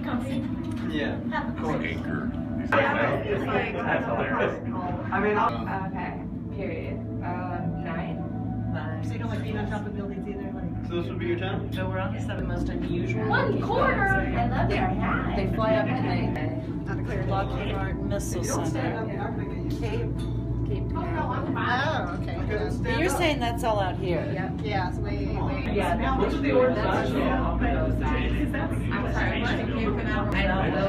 comfy. Yeah. Anchor. That's hilarious. I mean, Okay, period. 9. So you don't like being on top of buildings either? so this would be your time? So we're on the 7 most unusual. 1/4. I love their hat. They fly up tonight. Lockheed Martin Missile Center. Cape. Oh, okay. But you're saying that's all out here? Yep. Yeah, it's way. Yeah. Which is the order? I'm sorry, what's the Cape Canaveral? I don't know.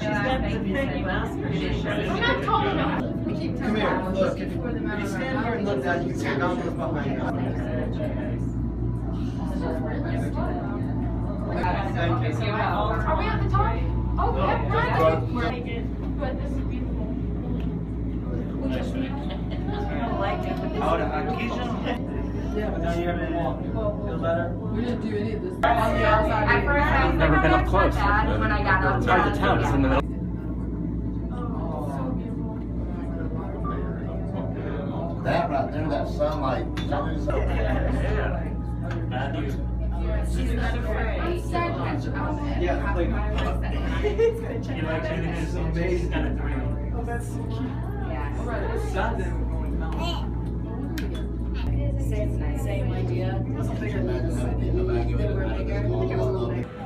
I'm not tall enough. Come here, look. If you stand here and look down, you can see Domino's behind you. Thank you. Are we at the top? Oh, yeah. But this is beautiful. Now you have to walk. Feel better? We didn't do any of this. At first, I was Never been up close. Bad when I got up. It's hard to tell. It's in the middle. That right there, that sunlight. She's not afraid. Yeah, like, It's amazing. Oh, that's so cute. Yeah. Same idea. Imagine having a bag of it.